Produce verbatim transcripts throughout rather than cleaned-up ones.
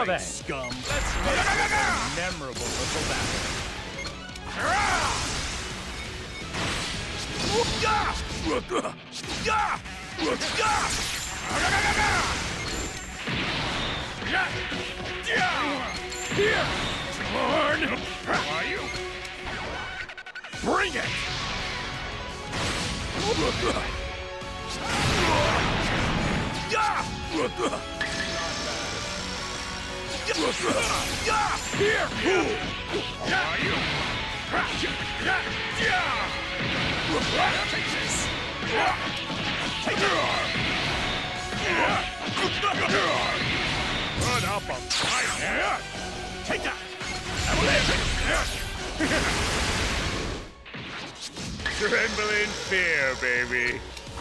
Now then, scum. let's make this a memorable little battle. Here! Torn! How are you? Bring it! Here! How are you? Take this! Take it! Put up a fight! Take that! Tremble in fear, baby.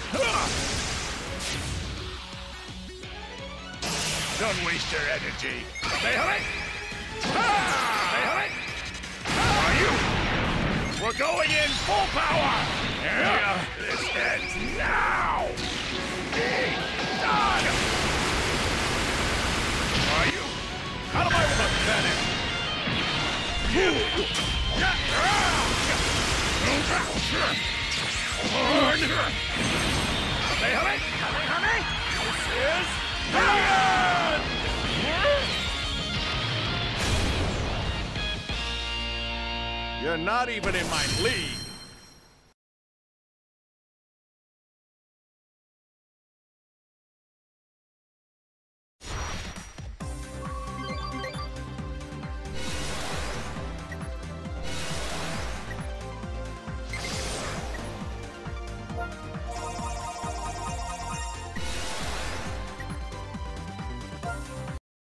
Don't waste your energy. Behave! Behave! How are you? We're going in full power! Yeah. This ends now! Be done! Are you? Out of my way! This is bad! You're not even in my league.